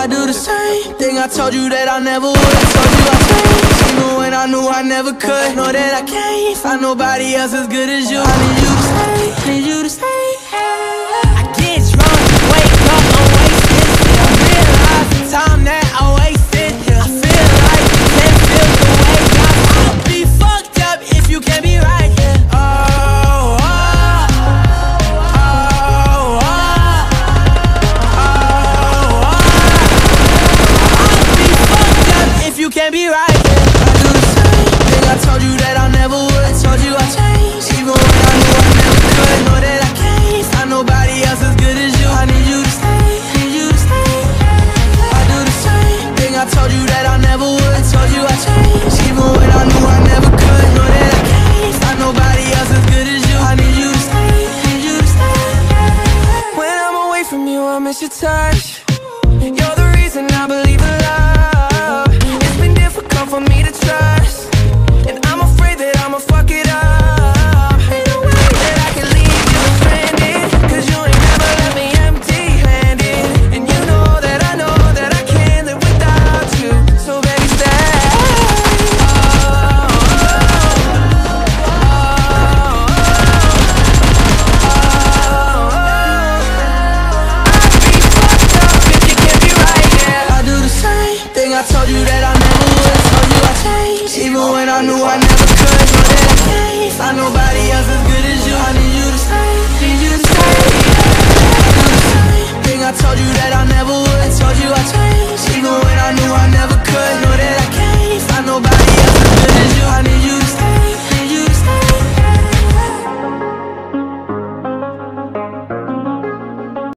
I do the same thing I told you that I never would. I told you I changed, even when I knew I never could. Know that I can't find nobody else as good as you. I need you to stay, need you to stay. I get drunk, wake up, I'm wasted. I realize the time that I wasted. I feel like you can't feel the way I'll be fucked up if you can't be right. You can't be right, yeah. I do the same thing I told you that I never would. I told you I changed, even when I knew I never could. Know that I can't find nobody else as good as you. I need you to stay, need you to stay. I do the same thing I told you that I never would. I told you I changed, even when I knew I never could. Know that I can't find nobody else as good as you. I need you to stay, need you to stay. When I'm away from you, I miss your touch. You're the reason I believe in love. For me to try.